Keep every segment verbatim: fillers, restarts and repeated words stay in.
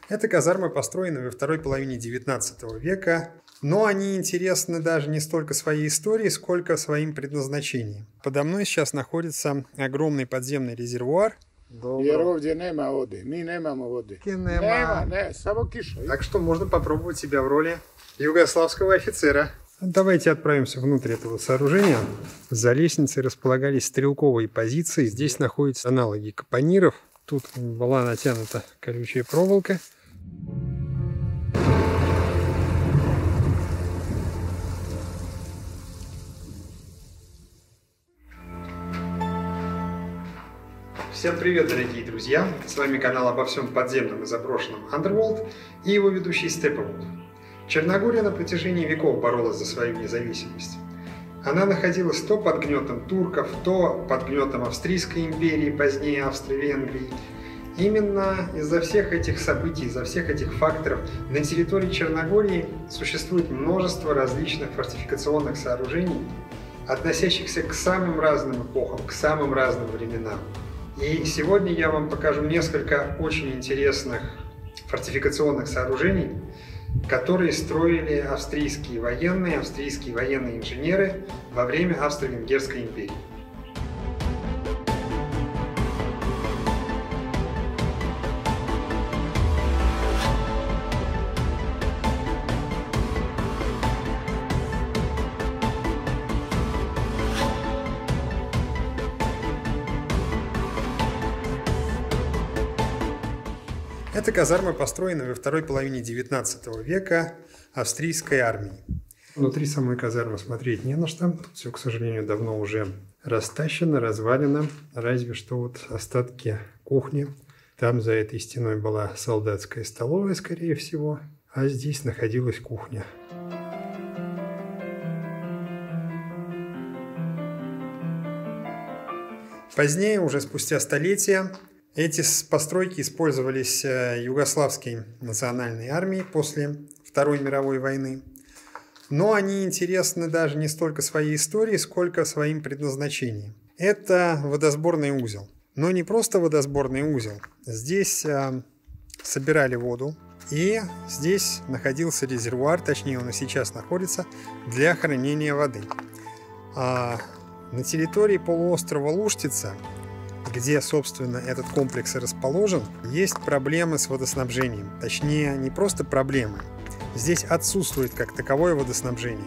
Это казармы, построенные во второй половине девятнадцатого века, но они интересны даже не столько своей историей, сколько своим предназначением. Подо мной сейчас находится огромный подземный резервуар. Так что можно попробовать себя в роли югославского офицера. Давайте отправимся внутрь этого сооружения. За лестницей располагались стрелковые позиции. Здесь находятся аналоги капониров. Тут была натянута колючая проволока. Всем привет, дорогие друзья! С вами канал обо всем подземном и заброшенном Underworld и его ведущий Steppenwolf. Черногория на протяжении веков боролась за свою независимость. Она находилась то под гнетом турков, то под гнетом Австрийской империи, позднее Австро-Венгрии. Именно из-за всех этих событий, из-за всех этих факторов на территории Черногории существует множество различных фортификационных сооружений, относящихся к самым разным эпохам, к самым разным временам. И сегодня я вам покажу несколько очень интересных фортификационных сооружений, которые строили австрийские военные, австрийские военные инженеры во время Австро-Венгерской империи. Это казармы, построенные во второй половине девятнадцатого века австрийской армией. Внутри самой казармы смотреть не на что. Тут все, к сожалению, давно уже растащено, развалено. Разве что вот остатки кухни. Там за этой стеной была солдатская столовая, скорее всего. А здесь находилась кухня. Позднее, уже спустя столетия, эти постройки использовались югославской национальной армией после Второй мировой войны. Но они интересны даже не столько своей историей, сколько своим предназначением. Это водосборный узел. Но не просто водосборный узел. Здесь а, собирали воду. И здесь находился резервуар, точнее он и сейчас находится, для хранения воды. А на территории полуострова Луштица, где, собственно, этот комплекс и расположен, есть проблемы с водоснабжением. Точнее, не просто проблемы. Здесь отсутствует как таковое водоснабжение.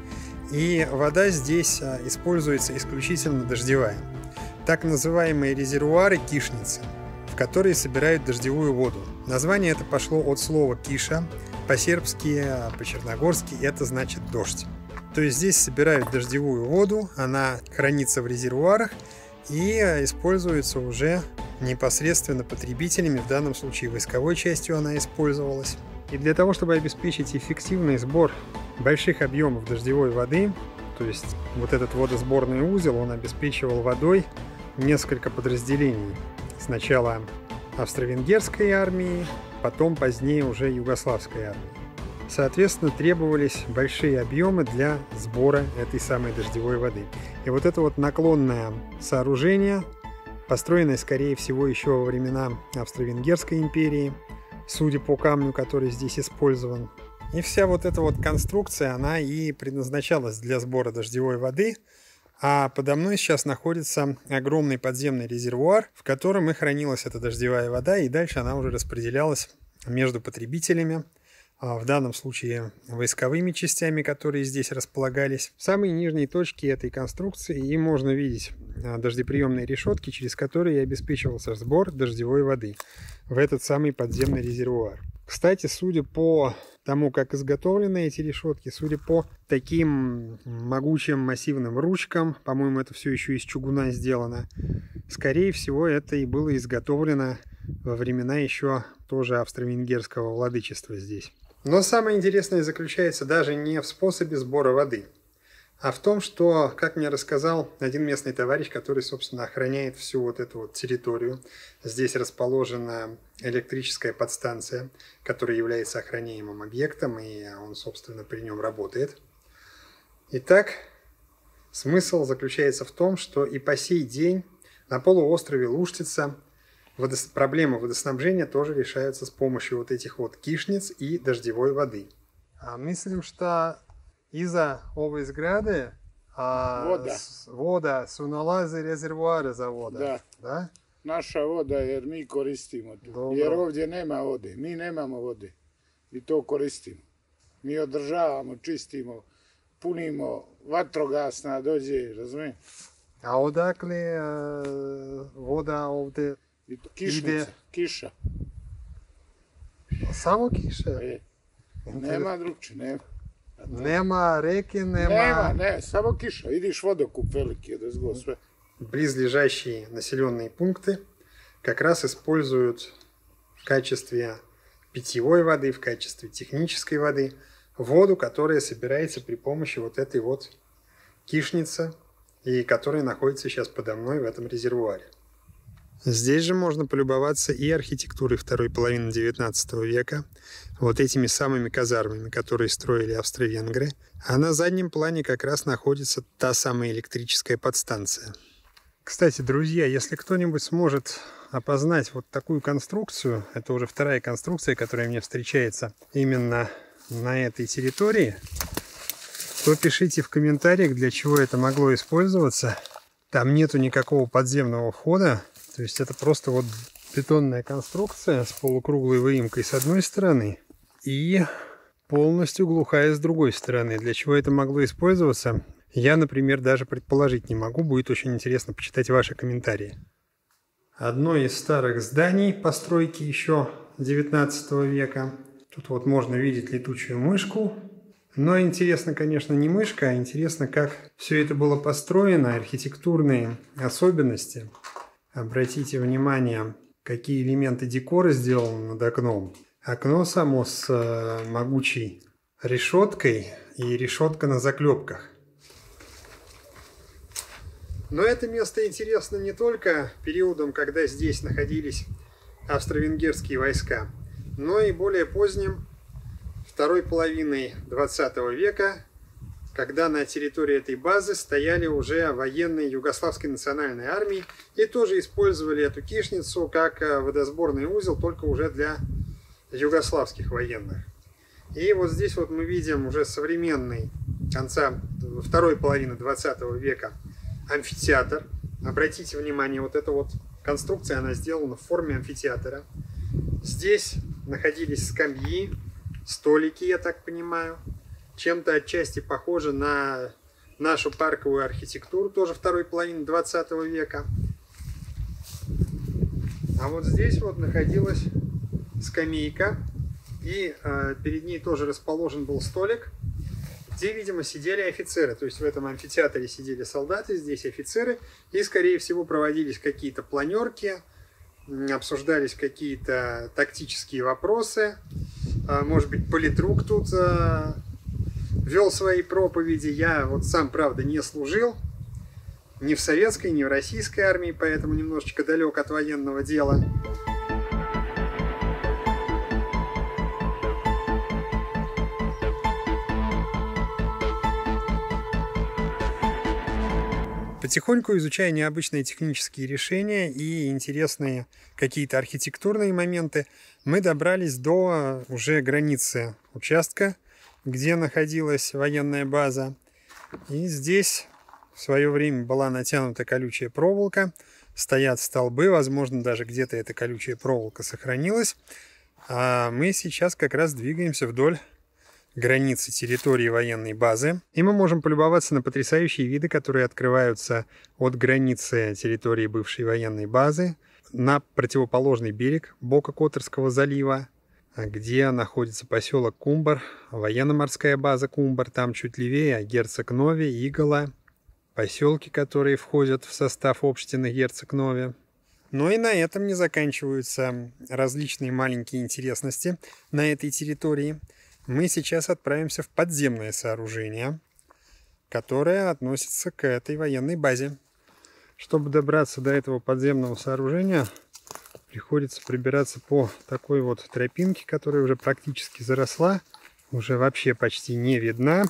И вода здесь используется исключительно дождевая. Так называемые резервуары кишницы, в которые собирают дождевую воду. Название это пошло от слова «киша», по-сербски, по-черногорски это значит «дождь». То есть здесь собирают дождевую воду, она хранится в резервуарах, и используется уже непосредственно потребителями, в данном случае войсковой частью она использовалась. И для того, чтобы обеспечить эффективный сбор больших объемов дождевой воды, то есть вот этот водосборный узел, он обеспечивал водой несколько подразделений. Сначала австро-венгерской армии, потом позднее уже югославской армии. Соответственно, требовались большие объемы для сбора этой самой дождевой воды. И вот это вот наклонное сооружение, построенное, скорее всего, еще во времена Австро-Венгерской империи, судя по камню, который здесь использован. И вся вот эта вот конструкция, она и предназначалась для сбора дождевой воды. А подо мной сейчас находится огромный подземный резервуар, в котором и хранилась эта дождевая вода, и дальше она уже распределялась между потребителями, в данном случае войсковыми частями, которые здесь располагались. В самой нижней точке этой конструкции и можно видеть дождеприемные решетки, через которые обеспечивался сбор дождевой воды в этот самый подземный резервуар. Кстати, судя по тому, как изготовлены эти решетки, судя по таким могучим массивным ручкам, по-моему, это все еще из чугуна сделано, скорее всего, это и было изготовлено во времена еще тоже австро-венгерского владычества здесь. Но самое интересное заключается даже не в способе сбора воды, а в том, что, как мне рассказал один местный товарищ, который, собственно, охраняет всю вот эту вот территорию. Здесь расположена электрическая подстанция, которая является охраняемым объектом, и он, собственно, при нем работает. Итак, смысл заключается в том, что и по сей день на полуострове Луштица водос... проблемы водоснабжения тоже решаются с помощью вот этих вот кишниц и дождевой воды. А myslím, что из-за овой сграды а, Вода. с, вода su nalazi rezervoare za voda. Da. Da? Naša voda jer mi koristimo tu. Dobro. Jer ovdje nema vode. Mi nemamo vode. I to koristimo. Mi održavamo, čistimo, punimo, vatrogasna dođe, razumije? A odakle uh, voda ovdje I to kišnica, ide? kiša. Samo kiša? E, nema drugče, nema. Nema reke, nema... Nema, ne, samo kiša. Vidiš vodokup veliki odezgo sve. Близлежащие населенные пункты как раз используют в качестве питьевой воды, в качестве технической воды воду, которая собирается при помощи вот этой вот кишницы и которая находится сейчас подо мной в этом резервуаре. Здесь же можно полюбоваться и архитектурой второй половины девятнадцатого века, вот этими самыми казармами, которые строили австро-венгры, а на заднем плане как раз находится та самая электрическая подстанция. Кстати, друзья, если кто-нибудь сможет опознать вот такую конструкцию, это уже вторая конструкция, которая мне встречается именно на этой территории, то пишите в комментариях, для чего это могло использоваться. Там нету никакого подземного входа, то есть это просто вот бетонная конструкция с полукруглой выемкой с одной стороны и полностью глухая с другой стороны. Для чего это могло использоваться, я, например, даже предположить не могу. Будет очень интересно почитать ваши комментарии. Одно из старых зданий постройки еще девятнадцатого века. Тут вот можно видеть летучую мышку. Но интересно, конечно, не мышка, а интересно, как все это было построено, архитектурные особенности. Обратите внимание, какие элементы декора сделаны над окном. Окно само с э, могучей решеткой и решетка на заклепках. Но это место интересно не только периодом, когда здесь находились австро-венгерские войска, но и более поздним, второй половиной двадцатого века, когда на территории этой базы стояли уже военные Югославской национальной армии и тоже использовали эту кишницу как водосборный узел, только уже для югославских военных. И вот здесь вот мы видим уже современный конца второй половины двадцатого века амфитеатр. Обратите внимание, вот эта вот конструкция, она сделана в форме амфитеатра. Здесь находились скамьи, столики, я так понимаю. Чем-то отчасти похоже на нашу парковую архитектуру, тоже второй половины двадцатого века. А вот здесь вот находилась скамейка, и э, перед ней тоже расположен был столик, где, видимо, сидели офицеры. То есть в этом амфитеатре сидели солдаты, здесь офицеры, и, скорее всего, проводились какие-то планерки, обсуждались какие-то тактические вопросы. Может быть, политрук тут вел свои проповеди. Я вот сам, правда, не служил ни в советской, ни в российской армии, поэтому немножечко далек от военного дела. Потихоньку изучая необычные технические решения и интересные какие-то архитектурные моменты, мы добрались до уже границы участка, где находилась военная база. И здесь в свое время была натянута колючая проволока, стоят столбы, возможно, даже где-то эта колючая проволока сохранилась. А мы сейчас как раз двигаемся вдоль границы территории военной базы. И мы можем полюбоваться на потрясающие виды, которые открываются от границы территории бывшей военной базы на противоположный берег Бока-Которского залива, где находится поселок Кумбар, военно-морская база Кумбар, там чуть левее Герцег-Нови, Игола, поселки, которые входят в состав общины Герцег-Нови. Но и на этом не заканчиваются различные маленькие интересности на этой территории. Мы сейчас отправимся в подземное сооружение, которое относится к этой военной базе. Чтобы добраться до этого подземного сооружения, приходится пробираться по такой вот тропинке, которая уже практически заросла, уже вообще почти не видна.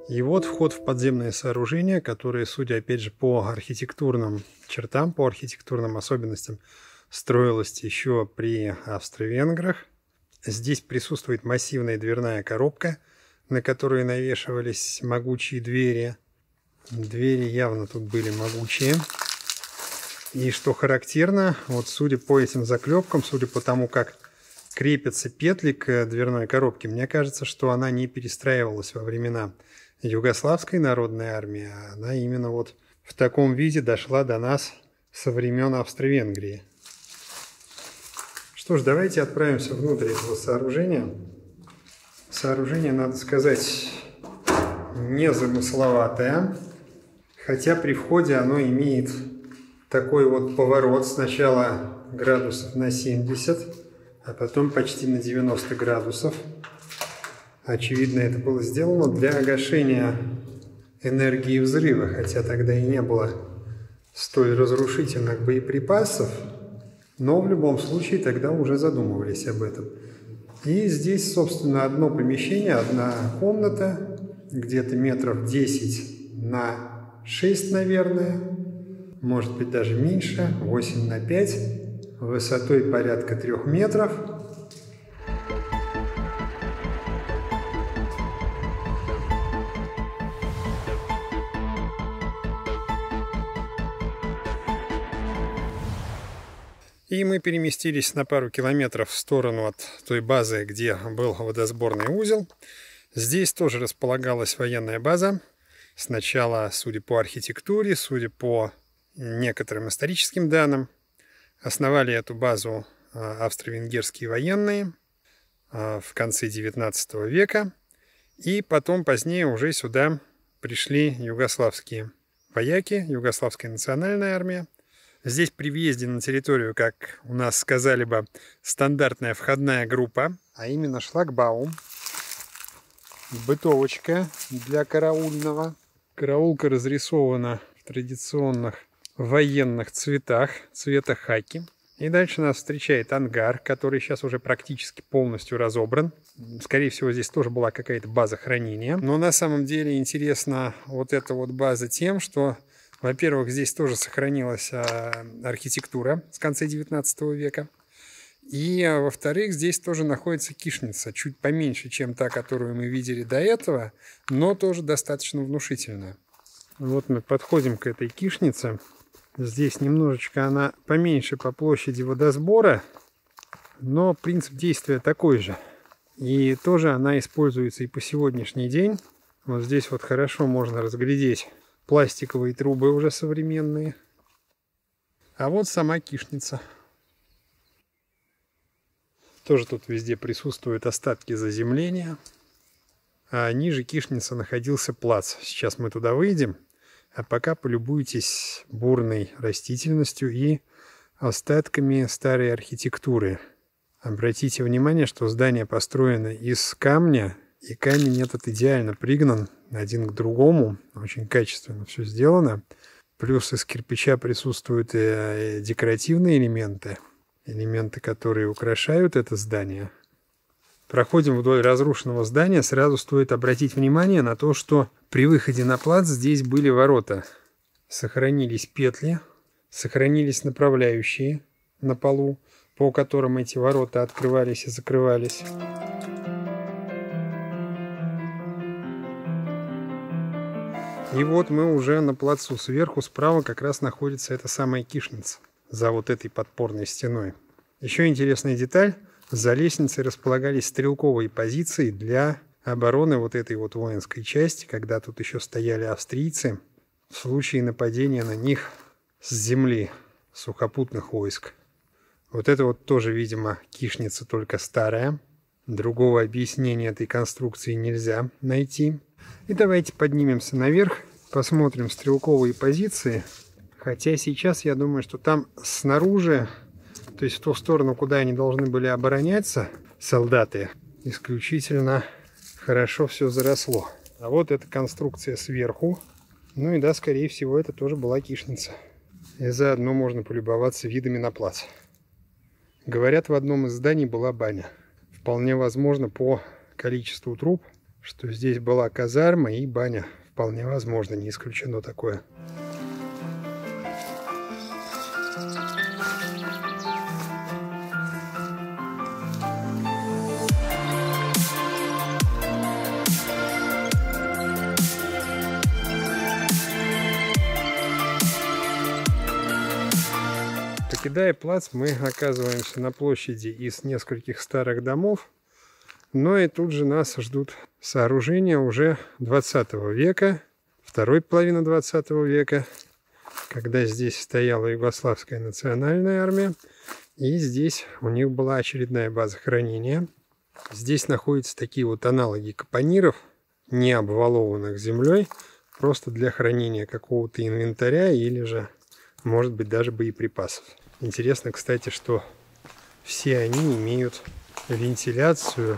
И вот вход в подземное сооружение, которое, судя опять же по архитектурным чертам, по архитектурным особенностям, строилось еще при австро-венграх. Здесь присутствует массивная дверная коробка, на которой навешивались могучие двери. Двери явно тут были могучие. И что характерно, вот судя по этим заклепкам, судя по тому, как крепятся петли к дверной коробке, мне кажется, что она не перестраивалась во времена Югославской народной армии, а она именно вот в таком виде дошла до нас со времен Австро-Венгрии. Что ж, давайте отправимся внутрь этого сооружения. Сооружение, надо сказать, незамысловатое, хотя при входе оно имеет такой вот поворот, сначала градусов на семьдесят, а потом почти на девяносто градусов. Очевидно, это было сделано для гашения энергии взрыва, хотя тогда и не было столь разрушительных боеприпасов, но в любом случае тогда уже задумывались об этом. И здесь, собственно, одно помещение, одна комната, где-то метров десять на шесть, наверное, может быть даже меньше, восемь на пять, высотой порядка трех метров. И мы переместились на пару километров в сторону от той базы, где был водосборный узел. Здесь тоже располагалась военная база. Сначала, судя по архитектуре, судя по некоторым историческим данным, основали эту базу австро-венгерские военные в конце девятнадцатого века. И потом, позднее, уже сюда пришли югославские вояки, Югославская национальная армия. Здесь при въезде на территорию, как у нас сказали бы, стандартная входная группа, а именно шлагбаум, бытовочка для караульного. Караулка разрисована в традиционных военных цветах, цвета хаки. И дальше нас встречает ангар, который сейчас уже практически полностью разобран. Скорее всего, здесь тоже была какая-то база хранения. Но на самом деле интересна вот эта вот база тем, что, во-первых, здесь тоже сохранилась а, архитектура с конца девятнадцатого века. И, а, во-вторых, здесь тоже находится кишница, чуть поменьше, чем та, которую мы видели до этого, но тоже достаточно внушительная. Вот мы подходим к этой кишнице. Здесь немножечко она поменьше по площади водосбора, но принцип действия такой же. И тоже она используется и по сегодняшний день. Вот здесь вот хорошо можно разглядеть пластиковые трубы уже современные. А вот сама кишница. Тоже тут везде присутствуют остатки заземления. А ниже кишницы находился плац. Сейчас мы туда выйдем. А пока полюбуйтесь бурной растительностью и остатками старой архитектуры. Обратите внимание, что здание построено из камня, и камень этот идеально пригнан один к другому. Очень качественно все сделано. Плюс из кирпича присутствуют и декоративные элементы, элементы, которые украшают это здание. Проходим вдоль разрушенного здания. Сразу стоит обратить внимание на то, что при выходе на плац здесь были ворота. Сохранились петли, сохранились направляющие на полу, по которым эти ворота открывались и закрывались. И вот мы уже на плацу. Сверху справа как раз находится эта самая кишница за вот этой подпорной стеной. Еще интересная деталь. За лестницей располагались стрелковые позиции для обороны вот этой вот воинской части, когда тут еще стояли австрийцы, в случае нападения на них с земли, сухопутных войск. Вот это вот тоже, видимо, кишница, только старая. Другого объяснения этой конструкции нельзя найти. И давайте поднимемся наверх, посмотрим стрелковые позиции. Хотя сейчас я думаю, что там снаружи, то есть в ту сторону, куда они должны были обороняться, солдаты, исключительно хорошо все заросло. А вот эта конструкция сверху. Ну и да, скорее всего, это тоже была кишница. И заодно можно полюбоваться видами на плац. Говорят, в одном из зданий была баня. Вполне возможно, по количеству труб, что здесь была казарма и баня. Вполне возможно, не исключено такое. Покидая плац, мы оказываемся на площади из нескольких старых домов, но и тут же нас ждут сооружения уже двадцатого века, второй половины двадцатого века, когда здесь стояла Югославская национальная армия, и здесь у них была очередная база хранения. Здесь находятся такие вот аналоги капониров, не обвалованных землей, просто для хранения какого-то инвентаря или же, может быть, даже боеприпасов. Интересно, кстати, что все они имеют вентиляцию.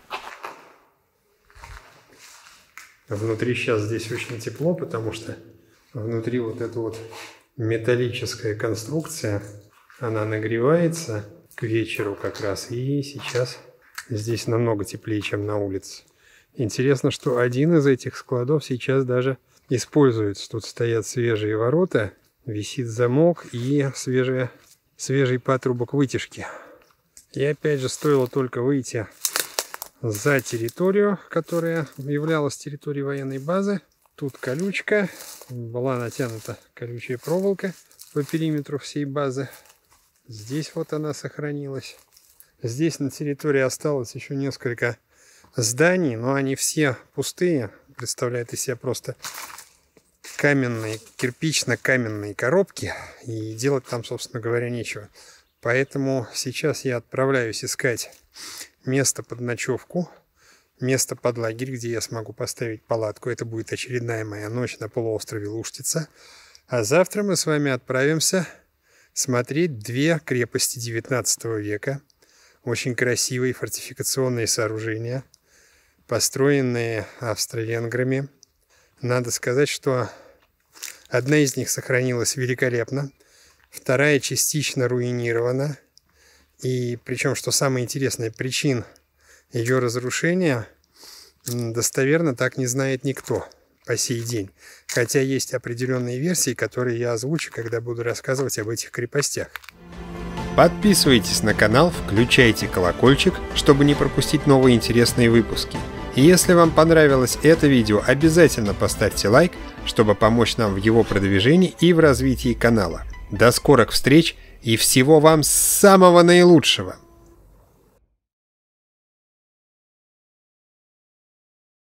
Внутри сейчас здесь очень тепло, потому что внутри вот эта вот металлическая конструкция, она нагревается к вечеру как раз, и сейчас здесь намного теплее, чем на улице. Интересно, что один из этих складов сейчас даже используется. Тут стоят свежие ворота, висит замок и свежие, свежий патрубок вытяжки. И опять же, стоило только выйти за территорию, которая являлась территорией военной базы. Тут колючка, была натянута колючая проволока по периметру всей базы. Здесь вот она сохранилась. Здесь на территории осталось еще несколько зданий, но они все пустые, представляют из себя просто каменные, кирпично-каменные коробки, и делать там, собственно говоря, нечего. Поэтому сейчас я отправляюсь искать место под ночевку, место под лагерь, где я смогу поставить палатку. Это будет очередная моя ночь на полуострове Луштица. А завтра мы с вами отправимся смотреть две крепости девятнадцатого века. Очень красивые фортификационные сооружения, построенные австро-венграми. Надо сказать, что одна из них сохранилась великолепно, вторая частично руинирована. И причем, что самое интересное, причин ее разрушения достоверно так не знает никто по сей день. Хотя есть определенные версии, которые я озвучу, когда буду рассказывать об этих крепостях. Подписывайтесь на канал, включайте колокольчик, чтобы не пропустить новые интересные выпуски. И если вам понравилось это видео, обязательно поставьте лайк, чтобы помочь нам в его продвижении и в развитии канала. До скорых встреч и всего вам самого наилучшего!